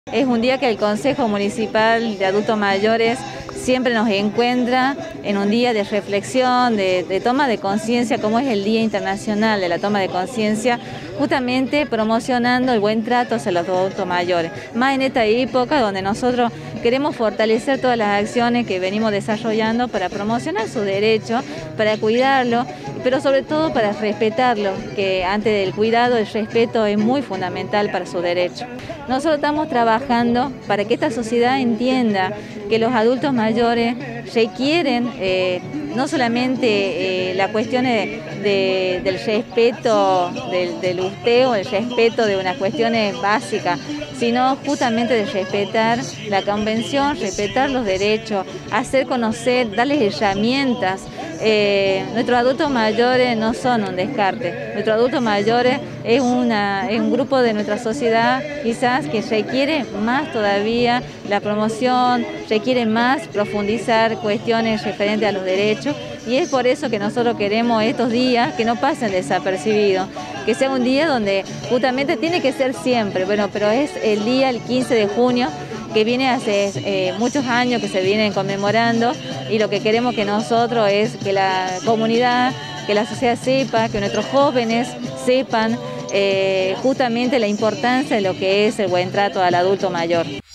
Es un día que el Consejo Municipal de Adultos Mayores siempre nos encuentra en un día de reflexión, de toma de conciencia, como es el Día Internacional de la Toma de Conciencia, justamente promocionando el buen trato hacia los adultos mayores. Más en esta época donde nosotros queremos fortalecer todas las acciones que venimos desarrollando para promocionar sus derechos, para cuidarlo, pero sobre todo para respetarlo, que antes del cuidado el respeto es muy fundamental para sus derechos. Nosotros estamos trabajando para que esta sociedad entienda que los adultos mayores requieren no solamente la cuestión del respeto del usteo, el respeto de unas cuestiones básicas, sino justamente de respetar la convención, respetar los derechos, hacer conocer, darles herramientas. Nuestros adultos mayores no son un descarte, nuestros adultos mayores es un grupo de nuestra sociedad quizás que requiere más todavía la promoción, requiere más profundizar cuestiones referentes a los derechos, y es por eso que nosotros queremos estos días que no pasen desapercibidos, que sea un día donde justamente tiene que ser siempre, bueno, pero es el día, el 15 de junio, que viene hace muchos años que se vienen conmemorando, y lo que queremos que nosotros es que la comunidad, que la sociedad sepa, que nuestros jóvenes sepan justamente la importancia de lo que es el buen trato al adulto mayor.